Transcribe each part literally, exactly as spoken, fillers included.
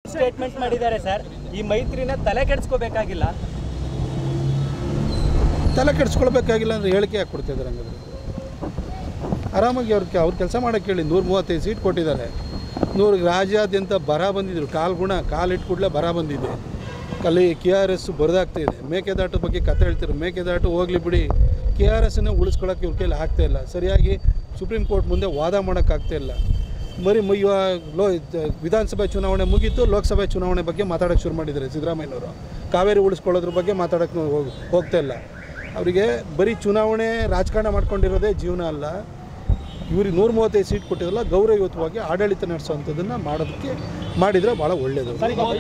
Statement ಮಾಡಿದ್ದಾರೆ sir. ಈ ಮೈತ್ರಿನ ತಲೆ ಕೆಡಿಸ್ಕೋಬೇಕಾಗಿಲ್ಲ ತಲೆ ಕೆಡಿಸ್ಕೊಳ್ಬೇಕಾಗಿಲ್ಲ ಅಂದರೆ ಹೇಳಿಕೆ ಯಾಕೆ ಕೊಡ್ತಿದ್ದಾರೆ ಹಂಗಾದ್ರೆ? ಆರಾಮಾಗಿ ಅವ್ರಿಗೆ ಅವ್ರು ಕೆಲಸ ಮಾಡೋಕ್ಕೆ ಹೇಳಿ. ನೂರ ಮೂವತ್ತೈದು ಸೀಟ್ ಕೊಟ್ಟಿದ್ದಾರೆ. ನೂರು ರಾಜ್ಯಾದ್ಯಂತ ಬರ ಬಂದಿದ್ರು. ಕಾಲು ಗುಣ ಕಾಲು ಇಟ್ಟು ಕೂಡಲೇ ಬರ ಬಂದಿದೆ. ಕಲಿ ಕೆ ಆರ್ ಎಸ್ ಬರೆದಾಗ್ತಾ ಇದೆ. ಮೇಕೆದಾಟು ಬಗ್ಗೆ ಕತೆ ಹೇಳ್ತಿದ್ರು. ಮೇಕೆದಾಟು ಹೋಗಲಿ ಬಿಡಿ, ಕೆ ಆರ್ ಎಸ್ಸನ್ನು ಉಳಿಸ್ಕೊಳ್ಳೋಕ್ಕೆ ಇವ್ರ ಕೈಲಿ ಆಗ್ತಾಯಿಲ್ಲ. ಸರಿಯಾಗಿ ಸುಪ್ರೀಂ ಕೋರ್ಟ್ ಮುಂದೆ ವಾದ ಮಾಡೋಕ್ಕಾಗ್ತಾಯಿಲ್ಲ. ಬರೀ ಮುಯ್ಯುವ ಲೋ ವಿಧಾನಸಭೆ ಚುನಾವಣೆ ಮುಗೀತು, ಲೋಕಸಭೆ ಚುನಾವಣೆ ಬಗ್ಗೆ ಮಾತಾಡೋಕ್ಕೆ ಶುರು ಮಾಡಿದ್ದಾರೆ ಸಿದ್ದರಾಮಯ್ಯನವರು. ಕಾವೇರಿ ಉಳಿಸ್ಕೊಳ್ಳೋದ್ರ ಬಗ್ಗೆ ಮಾತಾಡೋಕ್ಕೆ ಹೋಗಿ ಹೋಗ್ತಾಯಿಲ್ಲ. ಅವರಿಗೆ ಬರೀ ಚುನಾವಣೆ ರಾಜಕಾರಣ ಮಾಡ್ಕೊಂಡಿರೋದೇ ಜೀವನ ಅಲ್ಲ. ಇವ್ರಿಗೆ ನೂರ ಮೂವತ್ತೈದು ಸೀಟ್ ಕೊಟ್ಟಿರಲ್ಲ, ಗೌರವಯುತವಾಗಿ ಆಡಳಿತ ನಡೆಸೋವಂಥದ್ದನ್ನು ಮಾಡೋದಕ್ಕೆ ಮಾಡಿದರೆ ಭಾಳ ಒಳ್ಳೆಯದು.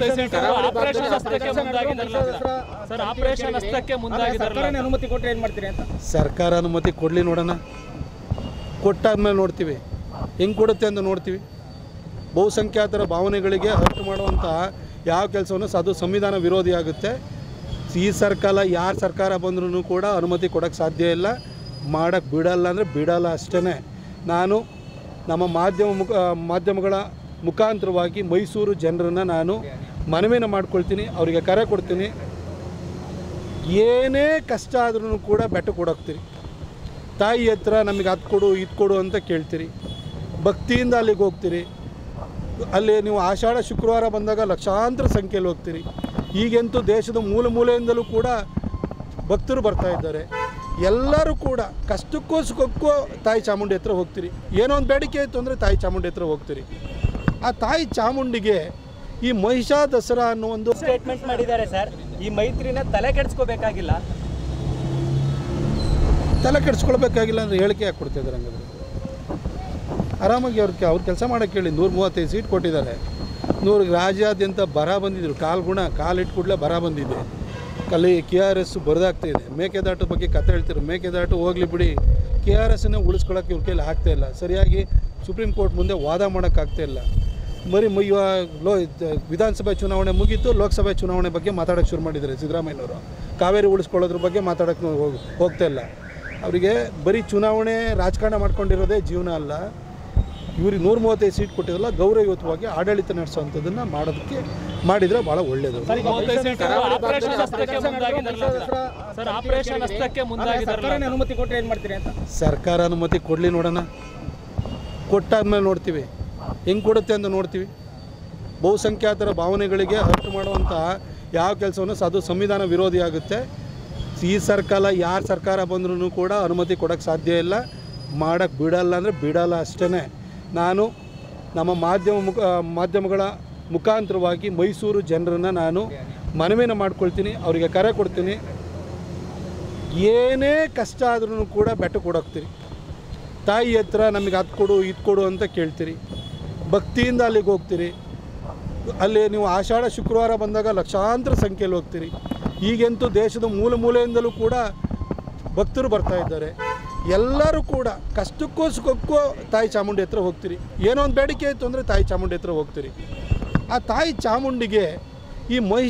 ಸರ್ಕಾರ ಅನುಮತಿ ಕೊಡಲಿ, ನೋಡೋಣ. ಕೊಟ್ಟಾದ್ಮೇಲೆ ನೋಡ್ತೀವಿ ಹೆಂಗೆ ಕೊಡುತ್ತೆ ಅಂತ ನೋಡ್ತೀವಿ. ಬಹುಸಂಖ್ಯಾತರ ಭಾವನೆಗಳಿಗೆ ಹರ್ಟ್ ಮಾಡುವಂಥ ಯಾವ ಕೆಲಸವನ್ನು ಅದು ಸಂವಿಧಾನ ವಿರೋಧಿ ಆಗುತ್ತೆ. ಈ ಸರ್ಕಾರ ಯಾರು ಸರ್ಕಾರ ಬಂದ್ರೂ ಕೂಡ ಅನುಮತಿ ಕೊಡೋಕ್ಕೆ ಸಾಧ್ಯ ಇಲ್ಲ, ಮಾಡೋಕ್ಕೆ ಬಿಡಲ್ಲ ಅಂದರೆ ಬಿಡಲ್ಲ ಅಷ್ಟೇ. ನಾನು ನಮ್ಮ ಮಾಧ್ಯಮ ಮುಖ ಮಾಧ್ಯಮಗಳ ಮುಖಾಂತರವಾಗಿ ಮೈಸೂರು ಜನರನ್ನು ನಾನು ಮನವಿನ ಮಾಡ್ಕೊಳ್ತೀನಿ, ಅವರಿಗೆ ಕರೆ ಕೊಡ್ತೀನಿ. ಏನೇ ಕಷ್ಟ ಆದ್ರೂ ಕೂಡ ಬೆಟ್ಟ ಕೊಡೋಗ್ತೀರಿ. ತಾಯಿ ಹತ್ರ ನಮಗೆ ಅದು ಕೊಡು ಇದು ಕೊಡು ಅಂತ ಕೇಳ್ತೀರಿ. ಭಕ್ತಿಯಿಂದ ಅಲ್ಲಿಗೆ ಹೋಗ್ತೀರಿ. ಅಲ್ಲಿ ನೀವು ಆಷಾಢ ಶುಕ್ರವಾರ ಬಂದಾಗ ಲಕ್ಷಾಂತರ ಸಂಖ್ಯೆಯಲ್ಲಿ ಹೋಗ್ತೀರಿ. ಈಗಂತೂ ದೇಶದ ಮೂಲೆ ಮೂಲೆಯಿಂದಲೂ ಕೂಡ ಭಕ್ತರು ಬರ್ತಾ ಇದ್ದಾರೆ. ಎಲ್ಲರೂ ಕೂಡ ಕಷ್ಟಕ್ಕೂ ಸುಖಕ್ಕೂ ತಾಯಿ ಚಾಮುಂಡಿ ಹತ್ರ ಹೋಗ್ತೀರಿ. ಏನೋ ಒಂದು ಬೇಡಿಕೆ ಇತ್ತು ಅಂದರೆ ತಾಯಿ ಚಾಮುಂಡಿ ಹತ್ರ ಹೋಗ್ತೀರಿ. ಆ ತಾಯಿ ಚಾಮುಂಡಿಗೆ ಈ ಮಹಿಷಾ ದಸರಾ ಅನ್ನೋ ಒಂದು ಸ್ಟೇಟ್ಮೆಂಟ್ ಮಾಡಿದ್ದಾರೆ ಸರ್. ಈ ಮೈತ್ರಿನ ತಲೆ ಕೆಡಿಸ್ಕೋಬೇಕಾಗಿಲ್ಲ ತಲೆ ಕೆಡಿಸ್ಕೊಳ್ಬೇಕಾಗಿಲ್ಲ ಅಂದರೆ ಹೇಳಿಕೆ ಯಾಕೆ ಕೊಡ್ತಿದ್ದಾರೆ ಹಂಗಾದ್ರೆ? ಆರಾಮಾಗಿ ಅವ್ರಿಗೆ ಅವ್ರು ಕೆಲಸ ಮಾಡೋಕ್ಕೆ ಹೇಳಿ. ನೂರ ಮೂವತ್ತೈದು ಸೀಟ್ ಕೊಟ್ಟಿದ್ದಾರೆ. ನೂರು ರಾಜ್ಯಾದ್ಯಂತ ಬರ ಬಂದಿದ್ರು. ಕಾಲು ಗುಣ ಕಾಲು ಇಟ್ಟು ಕೂಡಲೇ ಬರ ಬಂದಿದೆ. ಕಲಿ ಕೆ ಆರ್ ಎಸ್ ಬರೆದಾಗ್ತಾ ಇದೆ. ಮೇಕೆದಾಟು ಬಗ್ಗೆ ಕತೆ ಹೇಳ್ತಿದ್ರು. ಮೇಕೆದಾಟು ಹೋಗಲಿ ಬಿಡಿ, ಕೆ ಆರ್ ಎಸ್ಸನ್ನು ಉಳಿಸ್ಕೊಳ್ಳೋಕ್ಕೆ ಇವ್ರ ಕೈಲಿ ಆಗ್ತಾಯಿಲ್ಲ. ಸರಿಯಾಗಿ ಸುಪ್ರೀಂ ಕೋರ್ಟ್ ಮುಂದೆ ವಾದ ಮಾಡೋಕ್ಕಾಗ್ತಾಯಿಲ್ಲ. ಬರೀ ಮುಯ್ಯುವ ಲೋ ವಿಧಾನಸಭೆ ಚುನಾವಣೆ ಮುಗೀತು, ಲೋಕಸಭೆ ಚುನಾವಣೆ ಬಗ್ಗೆ ಮಾತಾಡೋಕ್ಕೆ ಶುರು ಮಾಡಿದ್ದಾರೆ ಸಿದ್ದರಾಮಯ್ಯನವರು. ಕಾವೇರಿ ಉಳಿಸ್ಕೊಳ್ಳೋದ್ರ ಬಗ್ಗೆ ಮಾತಾಡೋಕ್ಕೆ ಹೋಗಿ ಹೋಗ್ತಾಯಿಲ್ಲ. ಅವರಿಗೆ ಬರೀ ಚುನಾವಣೆ ರಾಜಕಾರಣ ಮಾಡ್ಕೊಂಡಿರೋದೇ ಜೀವನ ಅಲ್ಲ. ಇವ್ರಿಗೆ ನೂರ ಮೂವತ್ತೈದು ಸೀಟ್ ಕೊಟ್ಟಿರಲ್ಲ, ಗೌರವಯುತವಾಗಿ ಆಡಳಿತ ನಡೆಸೋವಂಥದ್ದನ್ನು ಮಾಡೋದಕ್ಕೆ ಮಾಡಿದರೆ ಭಾಳ ಒಳ್ಳೆಯದು. ಸರ್ಕಾರ ಅನುಮತಿ ಕೊಡಲಿ, ನೋಡೋಣ. ಕೊಟ್ಟಾದ್ಮೇಲೆ ನೋಡ್ತೀವಿ ಹೆಂಗೆ ಕೊಡುತ್ತೆ ಅಂತ ನೋಡ್ತೀವಿ. ಬಹುಸಂಖ್ಯಾತರ ಭಾವನೆಗಳಿಗೆ ಹರ್ಟ್ ಮಾಡುವಂಥ ಯಾವ ಕೆಲಸವನ್ನು ಅದು ಸಂವಿಧಾನ ವಿರೋಧಿ ಆಗುತ್ತೆ. ಈ ಸರ್ಕಾರ ಯಾರು ಸರ್ಕಾರ ಬಂದ್ರೂ ಕೂಡ ಅನುಮತಿ ಕೊಡೋಕ್ಕೆ ಸಾಧ್ಯ ಇಲ್ಲ, ಮಾಡೋಕ್ಕೆ ಬಿಡಲ್ಲ ಅಂದರೆ ಬಿಡಲ್ಲ ಅಷ್ಟೇ. ನಾನು ನಮ್ಮ ಮಾಧ್ಯಮ ಮುಖ ಮಾಧ್ಯಮಗಳ ಮುಖಾಂತರವಾಗಿ ಮೈಸೂರು ಜನರನ್ನು ನಾನು ಮನವಿನ ಮಾಡ್ಕೊಳ್ತೀನಿ, ಅವರಿಗೆ ಕರೆ ಕೊಡ್ತೀನಿ. ಏನೇ ಕಷ್ಟ ಆದ್ರೂ ಕೂಡ ಬೆಟ್ಟ ಕೊಡೋಗ್ತೀರಿ. ತಾಯಿ ಹತ್ರ ನಮಗೆ ಅದು ಕೊಡು ಇದು ಕೊಡು ಅಂತ ಕೇಳ್ತೀರಿ. ಭಕ್ತಿಯಿಂದ ಅಲ್ಲಿಗೆ ಹೋಗ್ತೀರಿ. ಅಲ್ಲಿ ನೀವು ಆಷಾಢ ಶುಕ್ರವಾರ ಬಂದಾಗ ಲಕ್ಷಾಂತರ ಸಂಖ್ಯೆಯಲ್ಲಿ ಹೋಗ್ತೀರಿ. ಈಗಂತೂ ದೇಶದ ಮೂಲೆ ಮೂಲೆಯಿಂದಲೂ ಕೂಡ ಭಕ್ತರು ಬರ್ತಾ ಇದ್ದಾರೆ. ಎಲ್ಲರೂ ಕೂಡ ಕಷ್ಟಕ್ಕೂ ಸುಖಕ್ಕೂ ತಾಯಿ ಚಾಮುಂಡಿ ಹತ್ರ ಹೋಗ್ತೀರಿ. ಏನೋ ಒಂದು ಬೇಡಿಕೆ ಇತ್ತು ಅಂದರೆ ತಾಯಿ ಚಾಮುಂಡಿ ಹತ್ರ ಹೋಗ್ತೀರಿ. ಆ ತಾಯಿ ಚಾಮುಂಡಿಗೆ ಈ ಮಹಿ